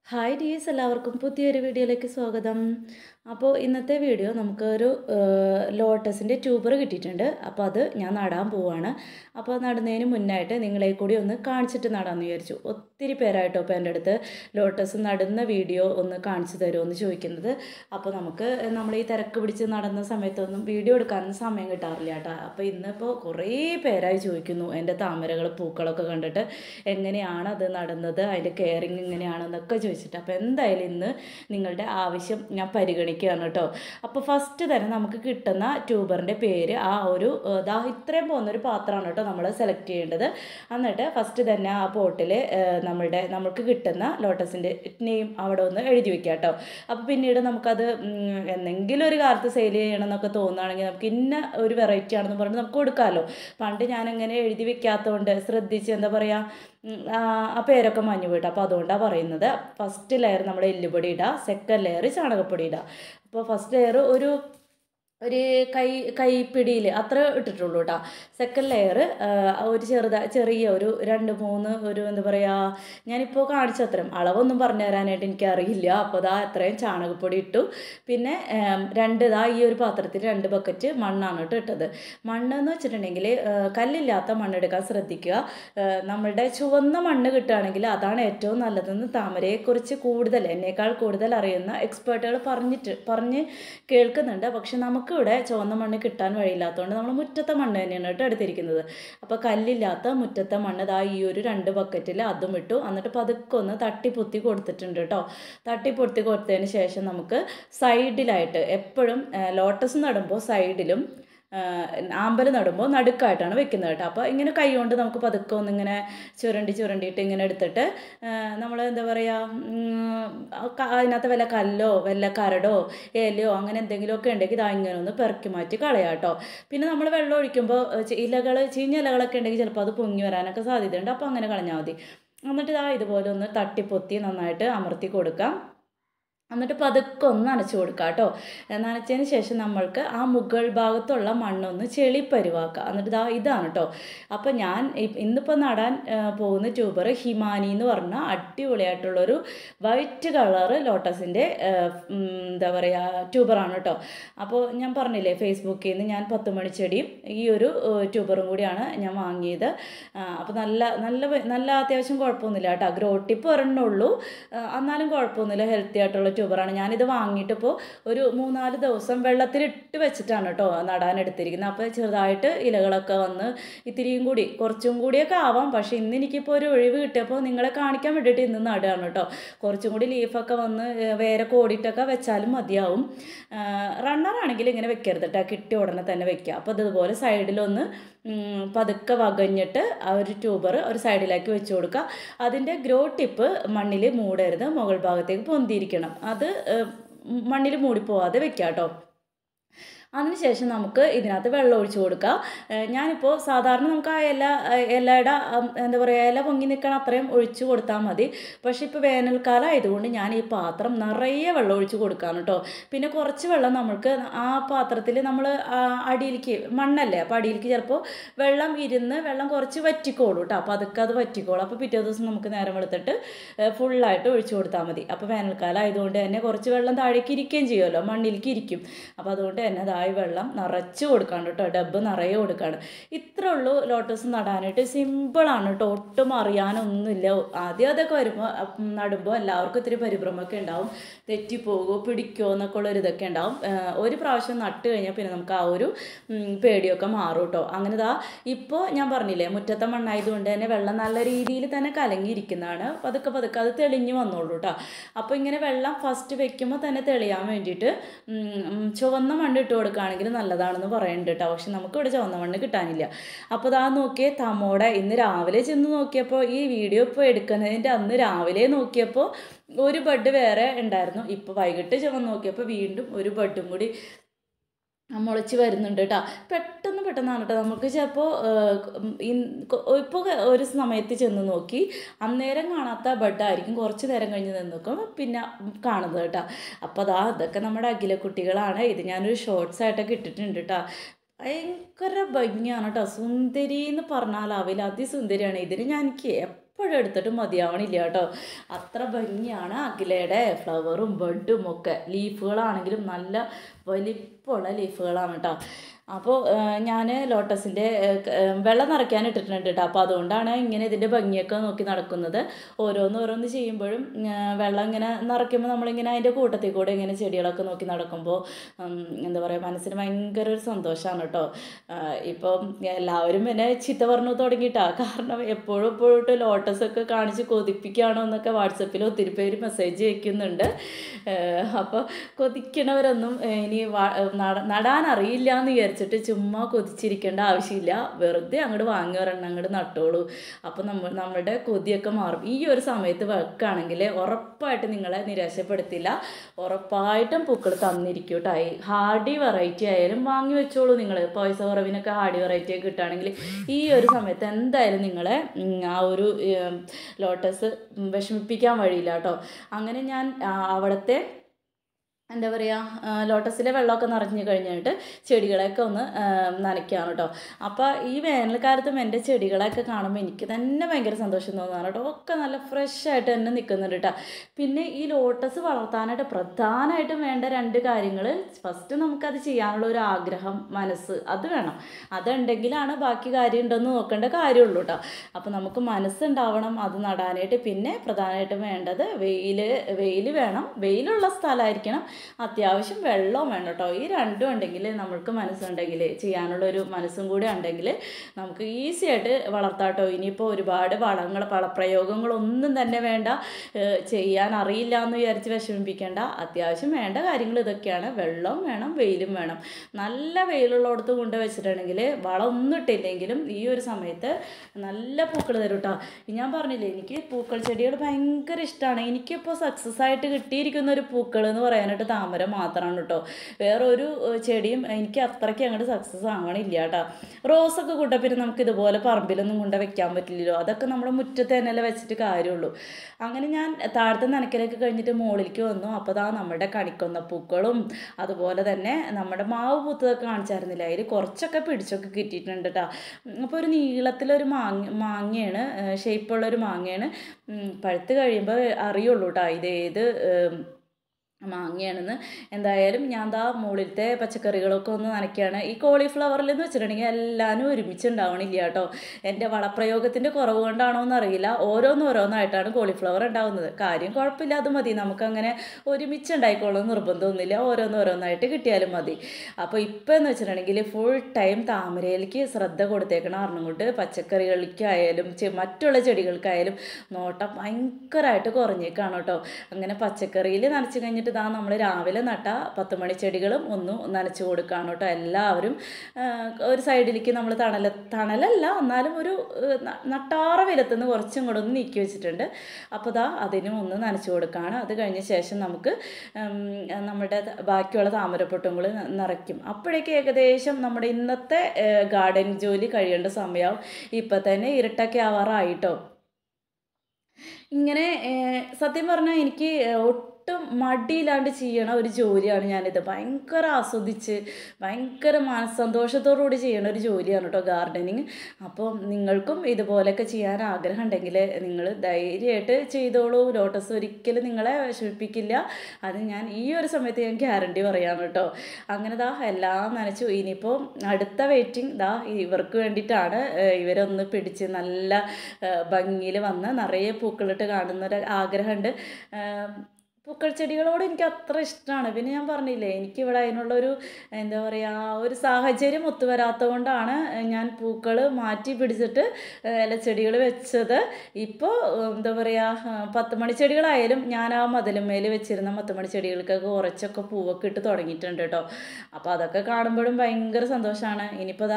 Hi dears, എല്ലാവർക്കും പുതിയൊരു വീഡിയോയിലേക്ക് സ്വാഗതം. അപ്പോൾ ഇന്നത്തെ വീഡിയോ നമുക്കൊരു ലോട്ടസിൻ്റെ ട്യൂബർ കിട്ടിയിട്ടുണ്ട്. അപ്പോൾ അത് ഞാൻ നടാൻ പോവുകയാണ്. അപ്പോൾ നടുന്നതിന് മുന്നായിട്ട് നിങ്ങളെ കൂടി ഒന്ന് കാണിച്ചിട്ട് നടാമെന്ന് വിചാരിച്ചു. ഒത്തിരി പേരായിട്ടോ ഇപ്പോൾ എൻ്റെ അടുത്ത് ലോട്ടസ് നടുന്ന വീഡിയോ ഒന്ന് കാണിച്ചു തരുമോ എന്ന് ചോദിക്കുന്നത്. അപ്പോൾ നമ്മൾ ഈ തിരക്ക് പിടിച്ച് നടന്ന സമയത്തൊന്നും വീഡിയോ എടുക്കാനൊന്നും സമയം കിട്ടാറില്ല കേട്ടോ. അപ്പോൾ ഇന്നിപ്പോൾ കുറേ പേരായി ചോദിക്കുന്നു എൻ്റെ താമരകൾ പൂക്കളൊക്കെ കണ്ടിട്ട് എങ്ങനെയാണ് അത് നടുന്നത്, അതിൻ്റെ കെയറിങ് എങ്ങനെയാണെന്നൊക്കെ ചോദിച്ചിട്ട്. അപ്പോൾ എന്തായാലും ഇന്ന് നിങ്ങളുടെ ആവശ്യം ഞാൻ പരിഗണിക്കുകയാണ് കേട്ടോ. അപ്പോൾ ഫസ്റ്റ് തന്നെ നമുക്ക് കിട്ടുന്ന ട്യൂബറിൻ്റെ പേര് ഇത്രയും പോകുന്നൊരു പാത്രമാണ് കേട്ടോ നമ്മൾ സെലക്ട് ചെയ്യേണ്ടത്. എന്നിട്ട് ഫസ്റ്റ് തന്നെ ആ പോട്ടിൽ നമുക്ക് കിട്ടുന്ന ലോട്ടസിൻ്റെ നെയിം അവിടെ ഒന്ന് എഴുതി വെക്കുക കേട്ടോ. അപ്പോൾ പിന്നീട് നമുക്കത് എന്തെങ്കിലും ഒരു കാലത്ത് സെയിൽ ചെയ്യണം എന്നൊക്കെ തോന്നുകയാണെങ്കിൽ നമുക്ക് ഇന്ന ഒരു വെറൈറ്റി ആണെന്ന് പറഞ്ഞ് നമുക്ക് കൊടുക്കാമല്ലോ. പണ്ട് ഞാനങ്ങനെ എഴുതി വെക്കാത്തതുകൊണ്ട് ശ്രദ്ധിച്ച് എന്താ പറയുക, ആ പേരൊക്കെ മഞ്ഞു പോയിട്ട്. അപ്പോൾ അതുകൊണ്ടാണ് പറയുന്നത്. ഫസ്റ്റ് ലെയർ നമ്മൾ എല്ലുപൊടി ഇടുക, സെക്കൻഡ് ലെയർ ചാണകപ്പൊടി ഇടുക. അപ്പോൾ ഫസ്റ്റ് ലെയർ ഒരു കൈപ്പിടിയിൽ അത്ര ഇട്ടിട്ടുള്ളൂ കേട്ടോ. സെക്കൻഡ് ലെയർ ഒരു ചെറിയ ഒരു 2-3 എന്താ പറയുക, ഞാനിപ്പോൾ കാണിച്ചത്രയും അളവൊന്നും പറഞ്ഞു തരാനായിട്ട് എനിക്കറിയില്ല. അപ്പോൾ അത്രയും ചാണകപ്പൊടി ഇട്ടു. പിന്നെ ഈ ഒരു പാത്രത്തിൽ 2 ബക്കറ്റ് മണ്ണാണ് കേട്ടോ ഇട്ടത്. മണ്ണെന്ന് വെച്ചിട്ടുണ്ടെങ്കിൽ കല്ലില്ലാത്ത മണ്ണെടുക്കാൻ ശ്രദ്ധിക്കുക. നമ്മളുടെ ചുവന്ന മണ്ണ് കിട്ടുകയാണെങ്കിൽ അതാണ് ഏറ്റവും നല്ലതെന്ന് താമരയെക്കുറിച്ച് എന്നേക്കാൾ കൂടുതൽ അറിയുന്ന എക്സ്പേർട്ടുകൾ പറഞ്ഞ് കേൾക്കുന്നുണ്ട്. പക്ഷെ നമുക്കിവിടെ ചുവന്ന മണ്ണ് കിട്ടാൻ വഴിയില്ലാത്തതുകൊണ്ട് നമ്മൾ മുറ്റത്തെ മണ്ണ് തന്നെയാണ് കേട്ടോ എടുത്തിരിക്കുന്നത്. അപ്പോൾ കല്ലില്ലാത്ത മുറ്റത്തെ മണ്ണ് ഈ ഒരു 2 ബക്കറ്റിൽ അതും ഇട്ടു. എന്നിട്ട് പതുക്കെ ഒന്ന് തട്ടിപ്പൊത്തി കൊടുത്തിട്ടുണ്ട് കേട്ടോ. തട്ടിപ്പൊത്തി കൊടുത്തതിന് ശേഷം നമുക്ക് സൈഡിലായിട്ട് എപ്പോഴും ലോട്ടസ് നടുമ്പോൾ സൈഡിലും ആമ്പൽ നടുമ്പോൾ നടുക്കായിട്ടാണ് വെക്കുന്നത് കേട്ടോ. അപ്പോൾ ഇങ്ങനെ കൈ കൊണ്ട് നമുക്ക് പതുക്കെ ഒന്നിങ്ങനെ ചുരണ്ടിയിട്ട് ഇങ്ങനെ എടുത്തിട്ട് നമ്മൾ എന്താ പറയുക, അതിനകത്ത് വല്ല കല്ലോ വല്ല കരടോ ഇലയോ അങ്ങനെ എന്തെങ്കിലുമൊക്കെ ഉണ്ടെങ്കിൽ ഇങ്ങനെ ഒന്ന് പെറുക്കി മാറ്റി കളയാം കേട്ടോ. പിന്നെ നമ്മൾ വെള്ളം ഒഴിക്കുമ്പോൾ ചീഞ്ഞ ഇലകളൊക്കെ ഉണ്ടെങ്കിൽ ചിലപ്പോൾ അത് പൊങ്ങി വരാനൊക്കെ സാധ്യതയുണ്ട്. അപ്പോൾ അങ്ങനെ കളഞ്ഞാൽ മതി. എന്നിട്ട് ഇതുപോലെ ഒന്ന് തട്ടിപ്പൊത്തി നന്നായിട്ട് അമർത്തി കൊടുക്കാം. എന്നിട്ട് പതുക്കെ ഒന്ന് നനച്ച് കൊടുക്കുക കേട്ടോ. നനച്ചതിന് ശേഷം നമ്മൾക്ക് ആ മുകൾ ഭാഗത്തുള്ള മണ്ണൊന്ന് ചെളിപ്പരുവാക്കുക. എന്നിട്ട് ഇതാണ് കേട്ടോ. അപ്പോൾ ഞാൻ ഇന്നിപ്പോൾ നടാൻ പോകുന്ന ട്യൂബർ ഹിമാനി എന്ന് പറഞ്ഞാൽ അടിപൊളിയായിട്ടുള്ളൊരു വൈറ്റ് കളറ് ലോട്ടസിൻ്റെ എന്താ പറയുക ട്യൂബറാണ് കേട്ടോ. അപ്പോൾ ഞാൻ പറഞ്ഞില്ലേ, ഫേസ്ബുക്കിൽ നിന്ന് ഞാൻ 10 മണിച്ചെടിയും ഈ ഒരു ട്യൂബറും കൂടിയാണ് ഞാൻ വാങ്ങിയത്. അപ്പോൾ നല്ല അത്യാവശ്യം കുഴപ്പമൊന്നുമില്ല കേട്ടോ. ഗ്രോ ടിപ്പ് ഒരെണ്ണുള്ളൂ, എന്നാലും കുഴപ്പമൊന്നുമില്ല. ഹെൽത്തി ആയിട്ടുള്ള ട്യൂബറാണ്. ഞാനിത് വാങ്ങിയിട്ടിപ്പോൾ ഒരു 3-4 ദിവസം വെള്ളത്തിലിട്ട് വെച്ചിട്ടാണ് കേട്ടോ നടാനെടുത്തിരിക്കുന്നത്. അപ്പോൾ ചെറുതായിട്ട് ഇലകളൊക്കെ വന്ന് കുറച്ചും കൂടിയൊക്കെ ആവാം. പക്ഷേ ഇന്ന് എനിക്കിപ്പോൾ ഒരു ഒഴിവ് കിട്ടിയപ്പോൾ നിങ്ങളെ കാണിക്കാൻ വേണ്ടിയിട്ട് ഇന്ന് നടുകയാണ് കേട്ടോ. കുറച്ചും കൂടി ലീഫൊക്കെ വന്ന് വേറെ കോടിയിട്ടൊക്കെ വെച്ചാലും മതിയാവും. റണ്ണറാണെങ്കിൽ ഇങ്ങനെ വെക്കരുത് കേട്ടോ, കിട്ടിയ ഉടനെ തന്നെ വെക്കുക. അപ്പോൾ അതുപോലെ സൈഡിലൊന്ന് പതുക്കെ വകഞ്ഞിട്ട് ആ ഒരു ട്യൂബർ ഒരു സൈഡിലേക്ക് വെച്ച് കൊടുക്കുക. അതിൻ്റെ ഗ്രോ ടിപ്പ് മണ്ണിൽ മൂടരുത്, മുകൾ ഭാഗത്തേക്ക് പൊന്തിയിരിക്കണം. അത് മണ്ണിൽ മൂടിപ്പോവാതെ വെക്കുക കേട്ടോ. അതിനുശേഷം നമുക്ക് ഇതിനകത്ത് വെള്ളം ഒഴിച്ച് കൊടുക്കുക. ഞാനിപ്പോൾ സാധാരണ നമുക്ക് ആ ഇലയുടെ എന്താ പറയുക, ഇല പൊങ്ങി നിൽക്കണം അത്രയും ഒഴിച്ച് കൊടുത്താൽ മതി. പക്ഷേ ഇപ്പോൾ വേനൽക്കാലം ആയതുകൊണ്ട് ഞാൻ ഈ പാത്രം നിറയെ വെള്ളം ഒഴിച്ച് കൊടുക്കാണ് കേട്ടോ. പിന്നെ കുറച്ച് വെള്ളം നമുക്ക് ആ പാത്രത്തിൽ നമ്മൾ അടിയിലേക്ക് മണ്ണല്ലേ, അപ്പോൾ അടിയിലേക്ക് ചിലപ്പോൾ വെള്ളം കുറച്ച് വറ്റിക്കോളൂ കേട്ടോ. അപ്പോൾ അതൊക്കെ അത് വറ്റിക്കോളും. അപ്പോൾ പിറ്റേ ദിവസം നമുക്ക് നേരം വെളുത്തിട്ട് ഫുള്ളായിട്ട് ഒഴിച്ച് കൊടുത്താൽ മതി. അപ്പോൾ വേനൽക്കാലം ആയതുകൊണ്ട് തന്നെ കുറച്ച് വെള്ളം താഴേക്ക് ഇരിക്കുകയും ചെയ്യുമല്ലോ, മണ്ണിലേക്ക് ഇരിക്കും. അപ്പോൾ അതുകൊണ്ട് തന്നെ വെള്ളം നിറച്ച് കൊടുക്കാണ് കേട്ടോ, ഡബ്ബ് നിറയെ കൊടുക്കാണ്. ഇത്രേ ഉള്ളൂ ലോട്ടസ് നടാനായിട്ട്. സിമ്പിളാണ് കേട്ടോ, ഒട്ടും അറിയാനൊന്നുമില്ല. ആദ്യം അതൊക്കെ നടുമ്പോൾ എല്ലാവർക്കും ഇത്തിരി പരിഭ്രമമൊക്കെ ഉണ്ടാവും, തെറ്റിപ്പോകുമോ പിടിക്കുമോ എന്നൊക്കെ ഉള്ളൊരിതൊക്കെ ഉണ്ടാവും. ഒരു പ്രാവശ്യം നട്ട് കഴിഞ്ഞാൽ പിന്നെ നമുക്ക് ആ ഒരു പേടിയൊക്കെ മാറും കേട്ടോ. അങ്ങനെ ഇപ്പോൾ ഞാൻ പറഞ്ഞില്ലേ, മുറ്റത്തെ മണ്ണായതുകൊണ്ട് തന്നെ വെള്ളം നല്ല രീതിയിൽ തന്നെ കലങ്ങിയിരിക്കുന്നതാണ്. പതുക്കെ അത് തെളിഞ്ഞു വന്നോളൂ കേട്ടോ. അപ്പോൾ ഇങ്ങനെ വെള്ളം ഫസ്റ്റ് വെക്കുമ്പോൾ തന്നെ തെളിയാൻ വേണ്ടിയിട്ട് ചുവന്ന മണ്ണ് ഇട്ട് കൊടുക്കുകയാണെങ്കിൽ നല്ലതാണെന്ന് പറയുന്നുണ്ട് കേട്ടോ. പക്ഷെ നമുക്കിവിടെ ചുവന്ന മണ്ണ് കിട്ടാനില്ല. അപ്പോൾ നോക്കിയേ, തമോടെ ഇന്ന് രാവിലെ ചെന്ന് നോക്കിയപ്പോൾ, ഈ വീഡിയോ ഇപ്പോൾ എടുക്കുന്നതിൻ്റെ അന്ന് രാവിലെ നോക്കിയപ്പോൾ ഒരു ബഡ് വേറെ ഉണ്ടായിരുന്നു. ഇപ്പോൾ വൈകിട്ട് ചെന്ന് നോക്കിയപ്പോൾ വീണ്ടും ഒരു ബഡും കൂടി മുളച്ച് വരുന്നുണ്ട് കേട്ടോ. പെട്ടെന്നാണ് കേട്ടോ. നമുക്ക് ചിലപ്പോൾ ഇപ്പോൾ ഒരു സമയത്ത് ചെന്ന് നോക്കി അന്നേരം കാണാത്ത ബഡായിരിക്കും, കുറച്ച് നേരം കഴിഞ്ഞ് നിന്ന് നോക്കുമ്പോൾ പിന്നെ കാണുന്നത് കേട്ടോ. അപ്പോൾ അതൊക്കെ നമ്മുടെ അഖിലക്കുട്ടികളാണ്. ഇത് ഞാനൊരു ഷോർട്സ് ആയിട്ടൊക്കെ ഇട്ടിട്ടുണ്ട് കേട്ടോ. ഭയങ്കര ഭംഗിയാണ് കേട്ടോ. സുന്ദരി എന്ന് പറഞ്ഞാൽ അതിസുന്ദരിയാണ്. ഇതിന് എനിക്ക് എപ്പോഴും എടുത്തിട്ട് മതിയാവണില്ല കേട്ടോ. അത്ര ഭംഗിയാണ് അഖിലയുടെ ഫ്ലവറും ബഡും ഒക്കെ. ലീഫുകളാണെങ്കിലും നല്ല വലിപ്പമുള്ള ലീഫുകളാണ് കേട്ടോ. അപ്പോൾ ഞാൻ ലോട്ടസിൻ്റെ വെള്ളം നിറയ്ക്കാൻ ഇട്ടിട്ടുണ്ട് കേട്ടോ. അപ്പോൾ അതുകൊണ്ടാണ് ഇങ്ങനെ ഇതിൻ്റെ ഭംഗിയൊക്കെ നോക്കി നടക്കുന്നത്. ഓരോന്ന് ചെയ്യുമ്പോഴും വെള്ളം ഇങ്ങനെ നിറയ്ക്കുമ്പോൾ നമ്മളിങ്ങനെ അതിൻ്റെ കൂട്ടത്തിൽ കൂടെ ഇങ്ങനെ ചെടികളൊക്കെ നോക്കി നടക്കുമ്പോൾ എന്താ പറയുക, മനസ്സിന് ഭയങ്കര ഒരു സന്തോഷമാണ് കേട്ടോ. ഇപ്പം എല്ലാവരും എന്നെ ചീത്ത പറഞ്ഞു തുടങ്ങിയിട്ടാണ്. കാരണം എപ്പോഴും ലോട്ടസൊക്കെ കാണിച്ച് കൊതിപ്പിക്കുകയാണോ എന്നൊക്കെ വാട്സപ്പിൽ ഒത്തിരി പേര് മെസ്സേജ് വയ്ക്കുന്നുണ്ട്. അപ്പോൾ കൊതിക്കണവരൊന്നും ഇനി നടാൻ അറിയില്ല എന്ന് വിചാരിച്ചിട്ട് ചുമ്മാ കൊതിച്ചിരിക്കേണ്ട ആവശ്യമില്ല. വെറുതെ അങ്ങോട്ട് വാങ്ങി ഒരെണ്ണം അങ്ങോട്ട് നട്ടോളൂ. അപ്പോൾ നമ്മളുടെ കൊതിയൊക്കെ മാറും. ഈ ഒരു സമയത്ത് വെക്കുകയാണെങ്കിൽ ഉറപ്പായിട്ട് നിങ്ങളെ നിരാശപ്പെടുത്തില്ല. ഉറപ്പായിട്ടും പൂക്കൾ തന്നിരിക്കും കേട്ടോ. ഹാർഡി വെറൈറ്റി ആയാലും വാങ്ങി വെച്ചോളൂ നിങ്ങൾ. പൈസ കുറവിനൊക്കെ ഹാർഡി വെറൈറ്റി ഒക്കെ കിട്ടുകയാണെങ്കിൽ ഈ ഒരു സമയത്ത് എന്തായാലും നിങ്ങളെ ആ ഒരു ലോട്ടസ് വിഷമിപ്പിക്കാൻ വഴിയില്ല കേട്ടോ. അങ്ങനെ ഞാൻ അവിടുത്തെ എന്താ പറയുക, ലോട്ടസിലെ വെള്ളമൊക്കെ നിറഞ്ഞു കഴിഞ്ഞിട്ട് ചെടികളെയൊക്കെ ഒന്ന് നനയ്ക്കുകയാണ് കേട്ടോ. അപ്പോൾ ഈ വേനൽക്കാലത്തും എൻ്റെ ചെടികളെയൊക്കെ കാണുമ്പോൾ എനിക്ക് തന്നെ ഭയങ്കര സന്തോഷം തോന്നുകയാണ് കേട്ടോ. ഒക്കെ നല്ല ഫ്രഷായിട്ട് തന്നെ നിൽക്കുന്നുണ്ട് കേട്ടോ. പിന്നെ ഈ ലോട്ടസ് വളർത്താനായിട്ട് പ്രധാനമായിട്ടും വേണ്ട 2 കാര്യങ്ങൾ. ഫസ്റ്റ് നമുക്കത് ചെയ്യാനുള്ള ഒരു ആഗ്രഹം, മനസ്സ്, അത് വേണം. അതുണ്ടെങ്കിലാണ് ബാക്കി കാര്യം ഉണ്ടെന്ന് നോക്കേണ്ട കാര്യമുള്ളൂ കേട്ടോ. അപ്പോൾ നമുക്ക് മനസ്സുണ്ടാവണം അത് നടാനായിട്ട്. പിന്നെ പ്രധാനമായിട്ടും വേണ്ടത് വെയിൽ വേണം. വെയിലുള്ള സ്ഥലമായിരിക്കണം. അത്യാവശ്യം വെള്ളവും വേണം കേട്ടോ. ഈ 2 ഉണ്ടെങ്കിൽ നമ്മൾക്ക് മനസ്സുണ്ടെങ്കിൽ, ചെയ്യാനുള്ളൊരു മനസ്സും കൂടി ഉണ്ടെങ്കിൽ നമുക്ക് ഈസി ആയിട്ട് വളർത്താം കേട്ടോ. ഇനിയിപ്പോൾ ഒരുപാട് വളപ്രയോഗങ്ങളൊന്നും തന്നെ വേണ്ട. ചെയ്യാൻ അറിയില്ല എന്ന് വിചാരിച്ച് വിഷമിപ്പിക്കേണ്ട. അത്യാവശ്യം വേണ്ട കാര്യങ്ങൾ ഇതൊക്കെയാണ്. വെള്ളം വേണം, വെയിലും വേണം. നല്ല വെയിലുള്ളിടത്ത് കൊണ്ട് വെച്ചിട്ടുണ്ടെങ്കിൽ വളമൊന്നും ഇട്ടില്ലെങ്കിലും ഈ ഒരു സമയത്ത് നല്ല പൂക്കൾ തരും കേട്ടോ. ഞാൻ പറഞ്ഞില്ലേ, എനിക്ക് പൂക്കൾ ചെടികൾ ഭയങ്കര ഇഷ്ടമാണ്. എനിക്കിപ്പോൾ സക്സസ് ആയിട്ട് കിട്ടിയിരിക്കുന്ന ഒരു പൂക്കൾ എന്ന് പറയാനായിട്ട് താമര മാത്രമാണ് കേട്ടോ. വേറൊരു ചെടിയും എനിക്ക് അത്രയ്ക്ക് അങ്ങോട്ട് സക്സസ് ആവണില്ല കേട്ടോ. റോസൊക്കെ കൂട്ടാ പിന്നെ നമുക്ക് ഇതുപോലെ പറമ്പിലൊന്നും കൊണ്ട് വെക്കാൻ പറ്റില്ലല്ലോ. അതൊക്കെ നമ്മൾ മുറ്റത്ത് തന്നെയല്ലേ വെച്ചിട്ട് കാര്യമുള്ളൂ. അങ്ങനെ ഞാൻ താഴത്തെ നനയ്ക്കലൊക്കെ കഴിഞ്ഞിട്ട് മുകളിലേക്ക് വന്നു. അപ്പോൾ നമ്മുടെ കണിക്കൊന്ന പൂക്കളും അതുപോലെ തന്നെ നമ്മുടെ മാവ് പൂത്തതൊക്കെ കാണിച്ചായിരുന്നില്ല. അതിൽ കുറച്ചൊക്കെ പിടിച്ചൊക്കെ കിട്ടിയിട്ടുണ്ട് കേട്ടോ. അപ്പോൾ ഒരു നീളത്തിലൊരു മാങ്ങയാണ്, ഷേപ്പുള്ളൊരു മാങ്ങയാണ്. പഴുത്ത് കഴിയുമ്പോൾ അറിയുള്ളൂ കേട്ടോ ഇതേത് മാങ്ങയാണെന്ന്. എന്തായാലും ഞാൻ മുകളിലത്തെ പച്ചക്കറികളൊക്കെ ഒന്ന് നനയ്ക്കുകയാണ്. ഈ കോളിഫ്ലവറിലെന്ന് വെച്ചിട്ടുണ്ടെങ്കിൽ എല്ലാവരും ഒരുമിച്ചുണ്ടാവണില്ല കേട്ടോ. എൻ്റെ വളപ്രയോഗത്തിൻ്റെ കുറവ് കൊണ്ടാണോ എന്നറിയില്ല, ഓരോന്നായിട്ടാണ് കോളിഫ്ലവർ ഉണ്ടാവുന്നത്. കാര്യം കുഴപ്പമില്ല, അത് മതി. നമുക്കങ്ങനെ ഒരുമിച്ച് ഉണ്ടായിക്കോളും നിർബന്ധമൊന്നുമില്ല. ഓരോന്നായിട്ട് കിട്ടിയാലും മതി. അപ്പോൾ ഇപ്പം എന്ന് വെച്ചിട്ടുണ്ടെങ്കിൽ ഫുൾ ടൈം താമരയിലേക്ക് ശ്രദ്ധ കൊടുത്തേക്കണം. അറിഞ്ഞുകൊണ്ട് പച്ചക്കറികൾക്കായാലും മറ്റുള്ള ചെടികൾക്കായാലും നോട്ടം ഭയങ്കരമായിട്ട് കുറഞ്ഞേക്കാണ് കേട്ടോ. അങ്ങനെ പച്ചക്കറിയിൽ നനച്ച് കഴിഞ്ഞിട്ട് നമ്മൾ രാവിലെ നട്ട 10 മണി ചെടികളും ഒന്ന് നനച്ച് കൊടുക്കുകയാണ് കേട്ടോ. എല്ലാവരും ഒരു സൈഡിലേക്ക് നമ്മൾ തണലല്ല എന്നാലും ഒരു നട്ടാറ വിലത്തുനിന്ന് കുറച്ചും കൂടെ ഒന്ന് നീക്കി വെച്ചിട്ടുണ്ട്. അപ്പോൾ അതിനും ഒന്ന് നനച്ച് കൊടുക്കുകയാണ്. അത് കഴിഞ്ഞ ശേഷം നമുക്ക് നമ്മുടെ ബാക്കിയുള്ള താമരപ്പൊട്ടുകൾ നിറയ്ക്കും. അപ്പോഴേക്ക് ഏകദേശം നമ്മുടെ ഇന്നത്തെ ഗാർഡൻ ജോലി കഴിയേണ്ട സമയമാവും. ഇപ്പം തന്നെ ഇരുട്ടൊക്കെ ആവാറായിട്ടോ. ഇങ്ങനെ സത്യം പറഞ്ഞാൽ എനിക്ക് ഒട്ടും മടിയില്ലാണ്ട് ചെയ്യണ ഒരു ജോലിയാണ് ഞാനിത്. ഭയങ്കര ആസ്വദിച്ച് ഭയങ്കര മനസ്സന്തോഷത്തോടുകൂടി ചെയ്യണ ഒരു ജോലിയാണ് കേട്ടോ ഗാർഡനിങ്. അപ്പോൾ നിങ്ങൾക്കും ഇതുപോലെയൊക്കെ ചെയ്യാൻ ആഗ്രഹം ഉണ്ടെങ്കിൽ നിങ്ങൾ ധൈര്യമായിട്ട് ചെയ്തോളൂ. ലോട്ടസ് ഒരിക്കലും നിങ്ങളെ വിഷമിപ്പിക്കില്ല. അത് ഞാൻ ഈ ഒരു സമയത്ത് ഞാൻ ഗ്യാരണ്ടി പറയാണ് കേട്ടോ. അങ്ങനെ എല്ലാം നനച്ചു. ഇനിയിപ്പോൾ അടുത്ത വെയിറ്റിംഗ് ഇവർക്ക് വേണ്ടിയിട്ടാണ്. ഇവരൊന്ന് പിടിച്ച് നല്ല ഭംഗിയിൽ വന്ന് നിറയെ പൂക്കളിട്ട് കാണുന്നൊരു ആഗ്രഹമുണ്ട്. പൂക്കൾ ചെടികളോട് എനിക്ക് അത്ര ഇഷ്ടമാണ്. പിന്നെ ഞാൻ പറഞ്ഞില്ലേ, എനിക്കിവിടെ അതിനുള്ളൊരു എന്താ പറയുക ഒരു സാഹചര്യം ഒത്തുവരാത്തത് കൊണ്ടാണ് ഞാൻ പൂക്കൾ മാറ്റി പിടിച്ചിട്ട് ഇലച്ചെടികൾ വെച്ചത്. ഇപ്പോൾ എന്താ പറയുക 10 മണി ചെടികളായാലും ഞാൻ ആ മതിലുമേൽ വെച്ചിരുന്ന 10 മണി ചെടികൾക്കൊക്കെ കുറച്ചൊക്കെ പൂവൊക്കെ ഇട്ട് തുടങ്ങിയിട്ടുണ്ട് കേട്ടോ. അപ്പോൾ അതൊക്കെ കാണുമ്പോഴും ഭയങ്കര സന്തോഷമാണ്. ഇനിയിപ്പോൾ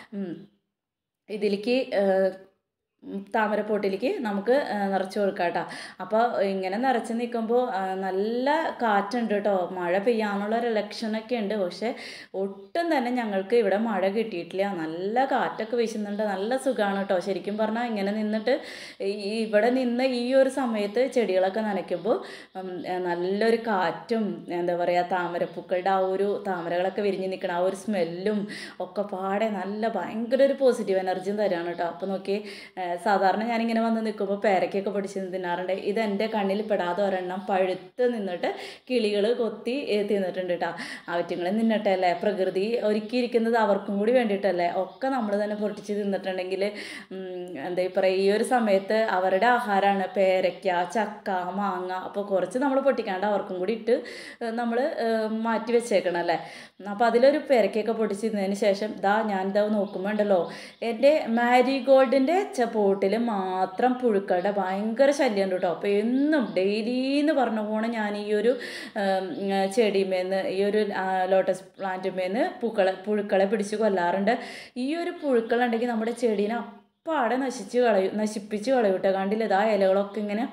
ഇതിലേക്ക് താമരപ്പൊട്ടിലേക്ക് നമുക്ക് നിറച്ച് കൊടുക്കാം കേട്ടോ. അപ്പോൾ ഇങ്ങനെ നിറച്ച് നിൽക്കുമ്പോൾ നല്ല കാറ്റുണ്ട് കേട്ടോ. മഴ പെയ്യാനുള്ളൊരു ലക്ഷണമൊക്കെ ഉണ്ട്. പക്ഷേ ഒട്ടും തന്നെ ഞങ്ങൾക്ക് ഇവിടെ മഴ കിട്ടിയിട്ടില്ല. നല്ല കാറ്റൊക്കെ വീശുന്നുണ്ട്. നല്ല സുഖമാണ് കേട്ടോ. ശരിക്കും പറഞ്ഞാൽ ഇങ്ങനെ നിന്നിട്ട് ഇവിടെ നിന്ന് ഈ ഒരു സമയത്ത് ചെടികളൊക്കെ നനയ്ക്കുമ്പോൾ നല്ലൊരു കാറ്റും എന്താ പറയുക താമരപ്പൂക്കളുടെ ആ ഒരു താമരകളൊക്കെ വിരിഞ്ഞ് നിൽക്കണം ആ ഒരു സ്മെല്ലും ഒക്കെ പാടെ നല്ല ഭയങ്കര ഒരു പോസിറ്റീവ് എനർജിയും തരാണ് കേട്ടോ. അപ്പോൾ നോക്കി സാധാരണ ഞാനിങ്ങനെ വന്ന് നിൽക്കുമ്പോൾ പേരയ്ക്കൊക്കെ പൊടിച്ച് തിന്നാറുണ്ട്. ഇത് എൻ്റെ കണ്ണിൽ പെടാതെ ഒരെണ്ണം പഴുത്ത് നിന്നിട്ട് കിളികൾ കൊത്തി തിന്നിട്ടുണ്ട് കേട്ടോ. അവറ്റുങ്ങൾ നിന്നട്ടെ അല്ലേ, പ്രകൃതി ഒരുക്കിയിരിക്കുന്നത് അവർക്കും കൂടി വേണ്ടിയിട്ടല്ലേ. ഒക്കെ നമ്മൾ തന്നെ പൊട്ടിച്ച് തിന്നിട്ടുണ്ടെങ്കിൽ എന്താ പറയുക, ഈ ഒരു സമയത്ത് അവരുടെ ആഹാരമാണ് പേരയ്ക്ക, ചക്ക, മാങ്ങ. അപ്പോൾ കുറച്ച് നമ്മൾ പൊട്ടിക്കാണ്ട് അവർക്കും കൂടി ഇട്ട് നമ്മൾ മാറ്റി വെച്ചേക്കണം അല്ലേ. അപ്പോൾ അതിലൊരു പേരയ്ക്കൊക്കെ പൊട്ടിച്ച് തിന്നതിന് ശേഷം ഞാനിതാ നോക്കുമ്പോൾ ഉണ്ടല്ലോ, എൻ്റെ മാരിഗോൾഡിൻ്റെ പോട്ടിൽ മാത്രം പുഴുക്കളുടെ ഭയങ്കര ശല്യം ഉണ്ട് കേട്ടോ. അപ്പോൾ എന്നും ഡെയിലി എന്ന് പറഞ്ഞ പോണ ഞാൻ ഈ ഒരു ചെടിമേന്ന്, ഈ ഒരു ലോട്ടസ് പ്ലാന്റുമേന്ന് പുഴുക്കളെ പിടിച്ച് കൊല്ലാറുണ്ട്. ഈ ഒരു പുഴുക്കളുണ്ടെങ്കിൽ നമ്മുടെ ചെടീനെ അപ്പാടെ നശിപ്പിച്ച് കളയും കേട്ടോ. കണ്ടില്ല, ഇലകളൊക്കെ ഇങ്ങനെ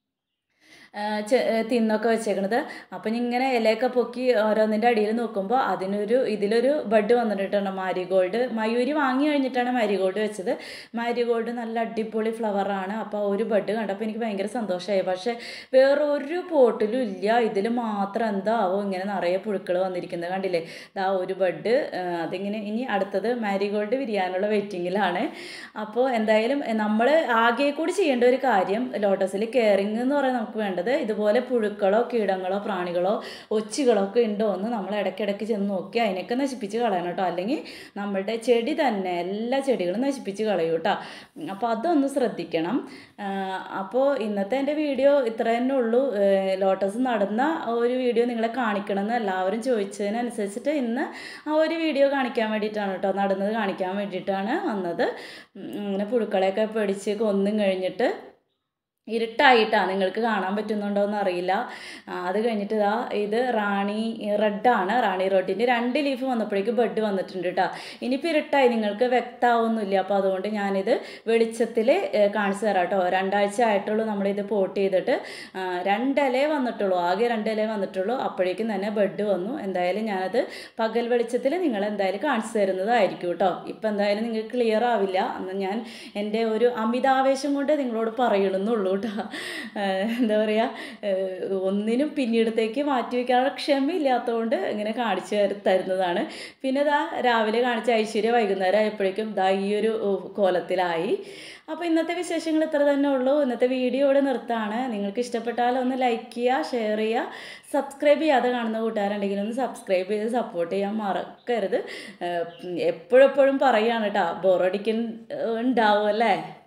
തിന്നൊക്കെ വെച്ചേക്കണത്. അപ്പം ഇങ്ങനെ ഇലയൊക്കെ പൊക്കി ഓരോന്നിൻ്റെ അടിയിൽ നോക്കുമ്പോൾ ഇതിലൊരു ബഡ് വന്നിട്ടുണ്ട്, മാരിഗോൾഡ്. മയൂരി വാങ്ങി കഴിഞ്ഞിട്ടാണ് മാരിഗോൾഡ് വെച്ചത്. മാരിഗോൾഡ് നല്ല അടിപൊളി ഫ്ലവറാണ്. അപ്പോൾ ഒരു ബഡ് കണ്ടപ്പോൾ എനിക്ക് ഭയങ്കര സന്തോഷമായി. പക്ഷേ വേറൊരു പോട്ടിലും ഇല്ല, ഇതിൽ മാത്രം എന്താവോ ഇങ്ങനെ നിറയെ പുഴുക്കൾ വന്നിരിക്കുന്നത് കണ്ടില്ലേ. ഒരു ബഡ്. അതിങ്ങനെ ഇനി അടുത്തത് മാരിഗോൾഡ് വിരിയാനുള്ള വെയിറ്റിങ്ങിലാണ്. അപ്പോൾ എന്തായാലും നമ്മൾ ആകെ കൂടി ചെയ്യേണ്ട ഒരു കാര്യം, ലോട്ടസിൽ കെയറിങ് എന്ന് പറയാൻ നമുക്ക് വേണ്ടത്, ഇതുപോലെ പുഴുക്കളോ കീടങ്ങളോ പ്രാണികളോ ഒച്ചുകളോ ഒക്കെ ഉണ്ടോ എന്ന് നമ്മൾ ഇടയ്ക്കിടയ്ക്ക് ചെന്ന് നോക്കി അതിനൊക്കെ നശിപ്പിച്ച് കളയണം കേട്ടോ. അല്ലെങ്കിൽ നമ്മളുടെ ചെടി തന്നെ എല്ലാ ചെടികളും നശിപ്പിച്ച് കളയും കേട്ടോ. അപ്പോൾ അതൊന്ന് ശ്രദ്ധിക്കണം. അപ്പോൾ ഇന്നത്തെ എൻ്റെ വീഡിയോ ഇത്ര തന്നെ ഉള്ളൂ. ലോട്ടസ് നടന്ന ഒരു വീഡിയോ നിങ്ങളെ കാണിക്കണമെന്ന് എല്ലാവരും ചോദിച്ചതിനനുസരിച്ചിട്ട് ഇന്ന് ആ ഒരു വീഡിയോ കാണിക്കാൻ വേണ്ടിയിട്ടാണ് കേട്ടോ, നടുന്നത് കാണിക്കാൻ വേണ്ടിയിട്ടാണ് വന്നത്. അങ്ങനെ പുഴുക്കളെയൊക്കെ പിടിച്ച് കൊന്നും കഴിഞ്ഞിട്ട് ഇരുട്ടായിട്ടാണ്, നിങ്ങൾക്ക് കാണാൻ പറ്റുന്നുണ്ടോ എന്ന് അറിയില്ല. അത് കഴിഞ്ഞിട്ട് ഇത് റാണി റെഡാണ്. റാണി റെഡിൻ്റെ 2 ലീഫ് വന്നപ്പോഴേക്കും ബഡ് വന്നിട്ടുണ്ട് കേട്ടോ. ഇനിയിപ്പോൾ ഇരുട്ടായി, നിങ്ങൾക്ക് വ്യക്തമാവുന്നില്ല. അപ്പോൾ അതുകൊണ്ട് ഞാനിത് വെളിച്ചത്തിൽ കാണിച്ചു തരാം കേട്ടോ. 2 ആഴ്ച ആയിട്ടുള്ളൂ നമ്മളിത് പോട്ട് ചെയ്തിട്ട്. 2 ഇലേ വന്നിട്ടുള്ളൂ, ആകെ 2 ഇലേ വന്നിട്ടുള്ളൂ. അപ്പോഴേക്കും തന്നെ ബഡ് വന്നു. എന്തായാലും ഞാനത് പകൽ വെളിച്ചത്തിൽ നിങ്ങളെന്തായാലും കാണിച്ചു തരുന്നതായിരിക്കും കേട്ടോ. ഇപ്പം എന്തായാലും നിങ്ങൾക്ക് ക്ലിയർ ആവില്ല. അന്ന് ഞാൻ എൻ്റെ ഒരു അമിതാവേശം കൊണ്ട് നിങ്ങളോട് പറയണമെന്നുള്ളൂ. എന്താ പറയുക, ഒന്നിനും പിന്നീടത്തേക്ക് മാറ്റി വയ്ക്കാനുള്ള ക്ഷമയില്ലാത്തതുകൊണ്ട് ഇങ്ങനെ കാണിച്ചു തരുന്നതാണ്. പിന്നെ രാവിലെ കാണിച്ച ഐശ്വര്യ വൈകുന്നേരം ആയപ്പോഴേക്കും ഈ ഒരു കോലത്തിലായി. അപ്പോൾ ഇന്നത്തെ വിശേഷങ്ങൾ ഇത്ര തന്നെ ഉള്ളൂ. ഇന്നത്തെ വീഡിയോ ഇവിടെ നിർത്താണ്. നിങ്ങൾക്ക് ഇഷ്ടപ്പെട്ടാൽ ഒന്ന് ലൈക്ക് ചെയ്യുക, ഷെയർ ചെയ്യുക, സബ്സ്ക്രൈബ് ചെയ്യാതെ കാണുന്ന കൂട്ടുകാരുണ്ടെങ്കിൽ ഒന്ന് സബ്സ്ക്രൈബ് ചെയ്ത് സപ്പോർട്ട് ചെയ്യാൻ മറക്കരുത്. എപ്പോഴെപ്പോഴും പറയുകയാണ് കേട്ടോ, ബോറടിക്കാൻ ഉണ്ടാവും അല്ലേ.